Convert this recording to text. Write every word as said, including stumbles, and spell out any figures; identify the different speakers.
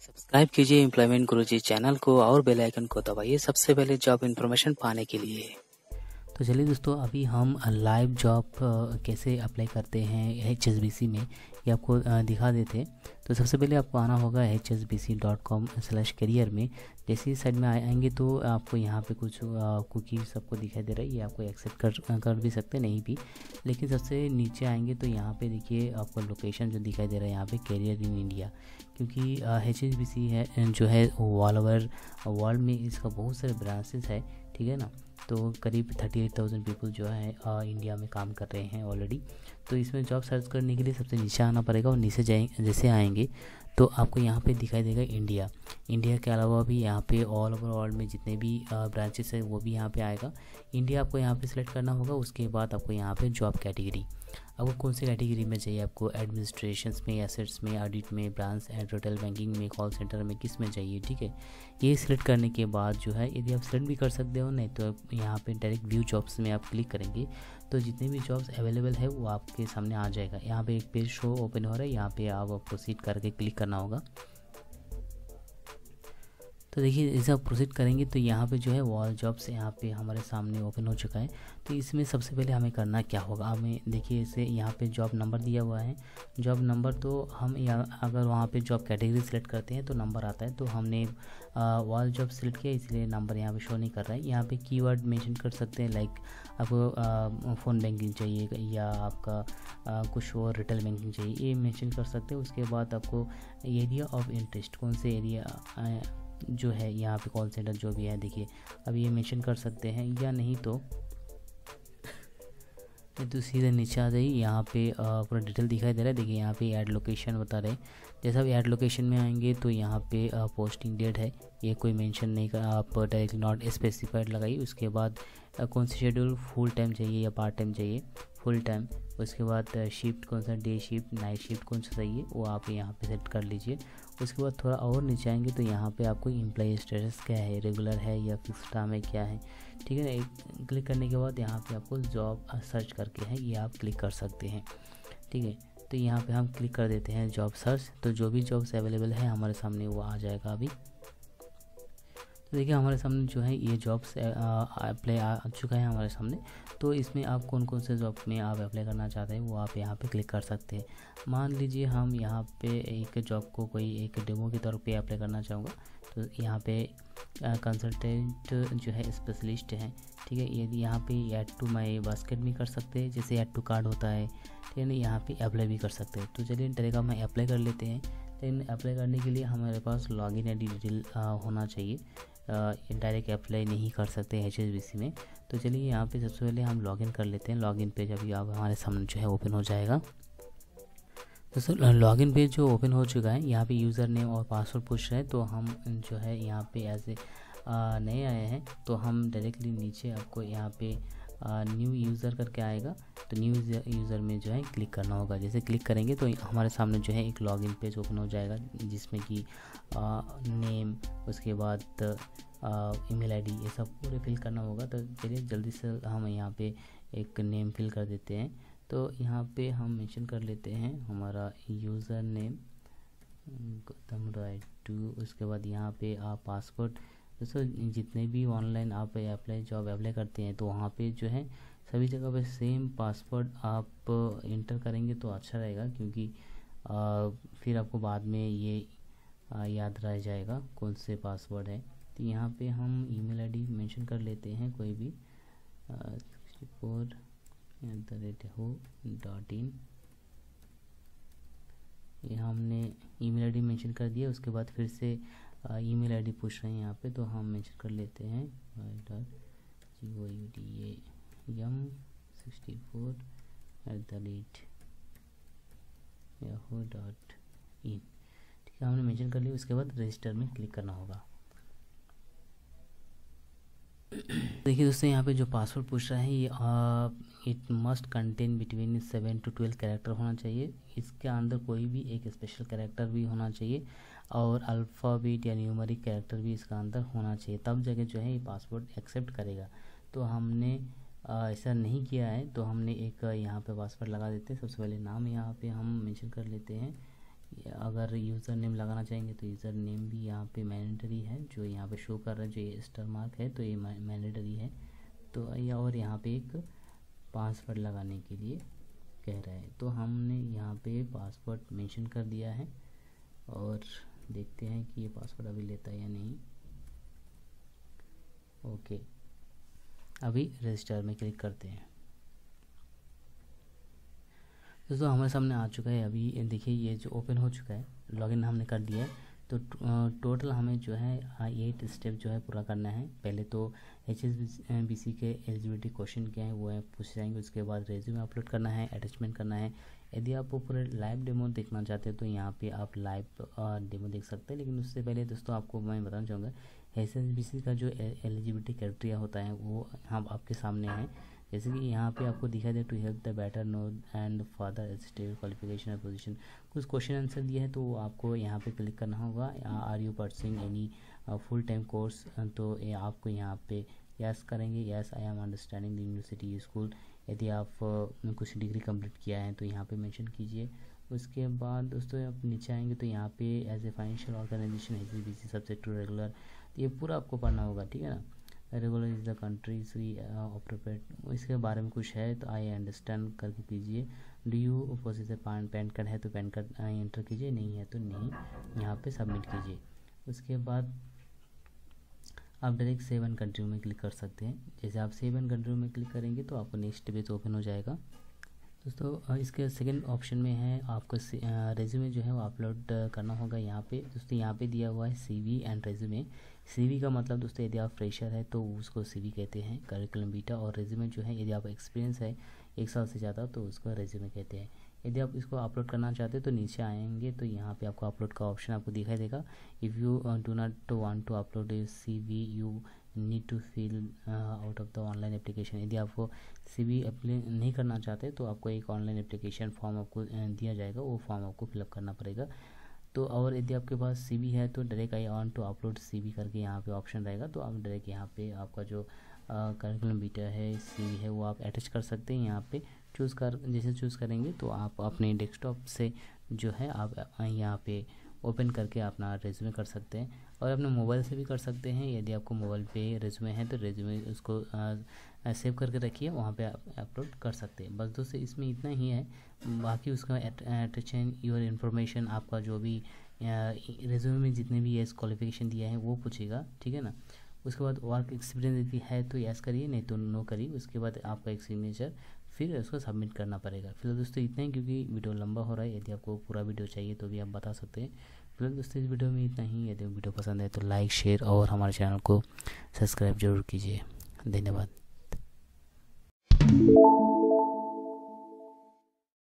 Speaker 1: Subscribe कीजिए employment गुरुजी channel को और बेल आइकन को दबाइए सबसे पहले जॉब इन्फॉर्मेशन पाने के लिए।
Speaker 2: तो चलिए दोस्तों, अभी हम लाइव जॉब कैसे अप्लाई करते हैं एच एस बी सी में ये आपको दिखा देते हैं। तो सबसे पहले आपको आना होगा H S B C dot com slash career में। जैसे ही साइड में आएंगे तो आपको यहाँ पे कुछ कुकीज सबको दिखाई दे रहा है, ये आपको एक्सेप्ट कर कर भी सकते हैं, नहीं भी। लेकिन सबसे नीचे आएंगे तो यहाँ पे देखिए आपको लोकेशन जो दिखाई दे रहा है यहाँ पे करियर इन इंडिया, क्योंकि एच एस बी सी है जो है ऑल ओवर वर्ल्ड में इसका बहुत सारे ब्रांचेस है, ठीक है ना। तो करीब थर्टी एट थाउजेंड पीपल जो है आ, इंडिया में काम कर रहे हैं ऑलरेडी। तो इसमें जॉब सर्च करने के लिए सबसे नीचे आना पड़ेगा और नीचे जाए जैसे आएंगे तो आपको यहाँ पे दिखाई देगा इंडिया। इंडिया के अलावा भी यहाँ पे ऑल ओवर वर्ल्ड में जितने भी ब्रांचेस है वो भी यहाँ पे आएगा। इंडिया आपको यहाँ पे सिलेक्ट करना होगा। उसके बाद आपको यहाँ पे जॉब कैटेगरी, आपको कौन सी कैटेगरी में चाहिए, आपको एडमिनिस्ट्रेशंस में, एसेट्स में, ऑडिट में, ब्रांच एंड रिटेल बैंकिंग में, कॉल सेंटर में, किस में चाहिए, ठीक है। ये सिलेक्ट करने के बाद जो है यदि आप सिलेक्ट भी कर सकते हो, नहीं तो यहाँ पे डायरेक्ट व्यू जॉब्स में आप क्लिक करेंगे तो जितने भी जॉब्स अवेलेबल है वो आपके सामने आ जाएगा। यहाँ पे एक पेज शो ओपन हो रहा है, यहाँ पे आप प्रोसीड करके क्लिक करना होगा। तो देखिए जैसे आप प्रोसीड करेंगे तो यहाँ पे जो है वॉल जॉब्स यहाँ पे हमारे सामने ओपन हो चुका है। तो इसमें सबसे पहले हमें करना क्या होगा, हमें देखिए इसे यहाँ पे जॉब नंबर दिया हुआ है। जॉब नंबर तो हम यहाँ अगर वहाँ पे जॉब कैटेगरी सेलेक्ट करते हैं तो नंबर आता है। तो हमने वॉल जॉब सेलेक्ट किया इसलिए नंबर यहाँ पे शो नहीं कर रहा है। यहाँ पे कीवर्ड मेंशन कर सकते हैं, लाइक आपको फ़ोन बैंकिंग चाहिए या आपका आ, कुछ और रिटेल बैंकिंग चाहिए, ये मेंशन कर सकते हैं। उसके बाद आपको एरिया ऑफ इंटरेस्ट, कौन से एरिया जो है यहाँ पे कॉल सेंटर जो भी है देखिए अब ये मेंशन कर सकते हैं, या नहीं तो तो सीधे नीचे आ जाइए। यहाँ पे पूरा डिटेल दिखाई दे रहा है, देखिए यहाँ पे ऐड लोकेशन बता रहे हैं। जैसा भी ऐड लोकेशन में आएंगे तो यहाँ पे पोस्टिंग डेट है, ये कोई मेंशन नहीं कर, आप डायरेक्टली नॉट स्पेसिफाइड लगाइए। उसके बाद कौन सी शेड्यूल, फुल टाइम चाहिए या पार्ट टाइम चाहिए, फुल टाइम। उसके बाद शिफ्ट कौन सा, डे शिफ्ट, नाइट शिफ्ट कौन सा चाहिए वो आप यहाँ पे सेट कर लीजिए। उसके बाद थोड़ा और नीचे आएंगे तो यहाँ पे आपको एम्प्लॉय स्टेटस क्या है, रेगुलर है या फिक्स टाइम है, क्या है, ठीक है ना। एक क्लिक करने के बाद यहाँ पे आपको जॉब सर्च करके है ये आप क्लिक कर सकते हैं, ठीक है। तो यहाँ पे हम क्लिक कर देते हैं जॉब सर्च, तो जो भी जॉब्स अवेलेबल है हमारे सामने वो आ जाएगा अभी। तो देखिए हमारे सामने जो है ये जॉब्स अप्लाई आ चुका है हमारे सामने। तो इसमें आप कौन कौन से जॉब में आप अप्लाई करना चाहते हैं वो आप यहाँ पे क्लिक कर सकते हैं। मान लीजिए हम यहाँ पे एक जॉब को कोई एक डेमो के तौर पे अप्लाई करना चाहूँगा, तो यहाँ पे कंसल्टेंट जो है स्पेशलिस्ट है, ठीक है। यदि यहाँ पे ऐड टू माई बास्केट भी कर सकते हैं, जैसे ऐड टू कार्ड होता है, ठीक है ना। यहाँ पे अप्लाई भी कर सकते हैं। तो चलिए डायरेक्ट हम अप्लाई कर लेते हैं। लेकिन अप्लाई करने के लिए हमारे पास लॉगिन आई डी डिटेल होना चाहिए, डायरेक्ट अप्लाई नहीं कर सकते एच एस बी सी में। तो चलिए यहाँ पे सबसे पहले हम लॉगिन कर लेते हैं। लॉगिन पेज अभी आप हमारे सामने जो है ओपन हो जाएगा। तो सर लॉगिन पेज जो ओपन हो चुका है, यहाँ पे यूज़र नेम और पासवर्ड पूछ रहे हैं। तो हम जो है यहाँ पे ऐसे नए आए हैं तो हम डायरेक्टली नीचे आपको यहाँ पे न्यू यूज़र करके आएगा, तो न्यू यूज़र में जो है क्लिक करना होगा। जैसे क्लिक करेंगे तो हमारे सामने जो है एक लॉगिन पेज ओपन हो जाएगा जिसमें कि नेम, उसके बाद ईमेल आईडी, ये सब पूरे फिल करना होगा। तो चलिए जल्दी से हम यहाँ पे एक नेम फिल कर देते हैं। तो यहाँ पे हम मेंशन कर लेते हैं हमारा user name Gautam Rai two. उसके बाद यहाँ पे आप पासवर्ड, दोस्तों जितने भी ऑनलाइन आप अप्लाई जॉब अप्लाई करते हैं तो वहाँ पे जो है सभी जगह पे सेम पासवर्ड आप इंटर करेंगे तो अच्छा रहेगा, क्योंकि आ, फिर आपको बाद में ये आ, याद रह जाएगा कौन से पासवर्ड है। तो यहाँ पे हम ईमेल आईडी मेंशन कर लेते हैं कोई भी, sixty four at the rate हो डॉट इन। ये हमने ईमेल आईडी मेंशन कर दिया। उसके बाद फिर से ईमेल आईडी पूछ रहे हैं यहाँ पे, तो हम मेंशन कर लेते हैं dot G O U D A M sixty four at the rate Yahoo dot in, ठीक है, हमने मेंशन कर लिया। उसके बाद रजिस्टर में क्लिक करना होगा। देखिए दोस्तों यहाँ पे जो पासवर्ड पूछ रहा है ये it must contain between seven to twelve character होना चाहिए। इसके अंदर कोई भी एक स्पेशल कैरेक्टर भी होना चाहिए और अल्फ़ाबेट या न्यूमेरिक कैरेक्टर भी इसका अंदर होना चाहिए, तब जगह जो है ये पासवर्ड एक्सेप्ट करेगा। तो हमने आ, ऐसा नहीं किया है तो हमने एक यहाँ पे पासवर्ड लगा देते हैं। सबसे पहले नाम यहाँ पे हम मेंशन कर लेते हैं अगर यूज़र नेम लगाना चाहेंगे तो यूज़र नेम भी यहाँ पे मैंडेटरी है, जो यहाँ पे शो कर रहा है, जो ये स्टार मार्क है तो ये मैंडेटरी है। तो या और यहाँ पे एक पासवर्ड लगाने के लिए कह रहा है, तो हमने यहाँ पे पासवर्ड मेंशन कर दिया है और देखते हैं कि ये पासवर्ड अभी लेता है या नहीं। ओके, अभी रजिस्टर में क्लिक करते हैं। दोस्तों हमारे सामने आ चुका है, अभी देखिए ये जो ओपन हो चुका है, लॉगिन हमने कर दिया है। तो टोटल हमें जो है एट स्टेप जो है पूरा करना है। पहले तो एच एस बी सी के एलिजिबिलिटी क्वेश्चन क्या है वो है पूछ जाएंगे, उसके बाद रेज्यूमे अपलोड करना है, अटैचमेंट करना है। यदि आप पूरे लाइव डेमो देखना चाहते हो तो यहाँ पे आप लाइव डेमो देख सकते हैं, लेकिन उससे पहले दोस्तों आपको मैं बताना चाहूँगा एच एस बी सी का जो एलिजिबिलिटी क्राइटेरिया होता है वो हम आपके सामने है। जैसे कि यहाँ पे आपको दिखाई दे to help the better know and further state qualification और पोजीशन, कुछ क्वेश्चन आंसर दिए हैं तो आपको यहाँ पे क्लिक करना होगा। Are you pursuing any full time course, तो ये आपको यहाँ पे यस करेंगे, yes I am understanding the university school. यदि आप uh, कुछ डिग्री कंप्लीट किया है तो यहाँ पे मेंशन कीजिए। उसके बाद दोस्तों आप नीचे आएंगे तो यहाँ पे as a financial organisation H S B C subject to regular, ये पूरा आपको पढ़ना होगा, ठीक है ना। Regular is the country free operate, इसके बारे में कुछ है तो आई अंडरस्टैंड करके कीजिए। Do you possess PAN PAN card है तो पैन कार्ड एंटर कीजिए, नहीं है तो नहीं, यहाँ पे सबमिट कीजिए। उसके बाद आप डायरेक्ट सेव एंड कंटिन्यू में क्लिक कर सकते हैं। जैसे आप सेव एंड कंटिन्यू में क्लिक करेंगे तो आपको नेक्स्ट पेज ओपन हो जाएगा। दोस्तों इसके सेकंड ऑप्शन में है आपको रेज्यूमे जो है वो अपलोड करना होगा। यहाँ पे दोस्तों यहाँ पे दिया हुआ है सीवी एंड रेज्यूमे। सीवी का मतलब दोस्तों यदि आप फ्रेशर है तो उसको सीवी कहते हैं, करिकुलम बीटा, और रेज्यूमे जो है यदि आप एक्सपीरियंस है एक साल से ज़्यादा तो उसको रेज्यूमे कहते हैं। यदि आप इसको अपलोड करना चाहते हैं तो नीचे आएंगे तो यहाँ पे आपको अपलोड का ऑप्शन आपको दिखाई देगा। If you do not want to upload a CV you need to fill out of the online application. यदि आपको सीवी अप्लाई नहीं करना चाहते तो आपको एक ऑनलाइन एप्लीकेशन फॉर्म आपको दिया जाएगा, वो फॉर्म आपको फिलअप करना पड़ेगा। तो और यदि आपके पास सीवी है तो direct I want to upload CV करके यहाँ पे ऑप्शन रहेगा, तो आप डायरेक्ट यहाँ पे आपका जो करिकुलम बीटा है सीवी है वो आप अटैच कर सकते हैं। यहाँ पे चूज़ कर जैसे चूज़ करेंगे तो आप अपने डेस्कटॉप से जो है आप यहाँ पे ओपन करके अपना रेज्यूमे कर सकते हैं, और अपने मोबाइल से भी कर सकते हैं। यदि आपको मोबाइल पे रेज्यूमे है तो रेज्यूमे उसको आ, सेव करके रखिए, वहाँ पे आप अपलोड कर सकते हैं। बस दोस्तों इसमें इतना ही है, बाकी उसका अटैचन योर इन्फॉर्मेशन, आपका जो भी रेज्यूमे में जितने भी एज क्वालिफिकेशन दिया है वो पूछेगा, ठीक है ना। उसके बाद वर्क एक्सपीरियंस यदि है तो यस करिए, नहीं तो नो करिए। उसके बाद आपका एक सिग्नेचर, फिर उसको सबमिट करना पड़ेगा। फिलहाल दोस्तों इतना ही, क्योंकि वीडियो लंबा हो रहा है। यदि आपको पूरा वीडियो चाहिए तो भी आप बता सकते हैं। फिलहाल दोस्तों इस वीडियो में इतना ही। यदि वीडियो पसंद है तो लाइक, शेयर और हमारे चैनल को सब्सक्राइब जरूर कीजिए। धन्यवाद।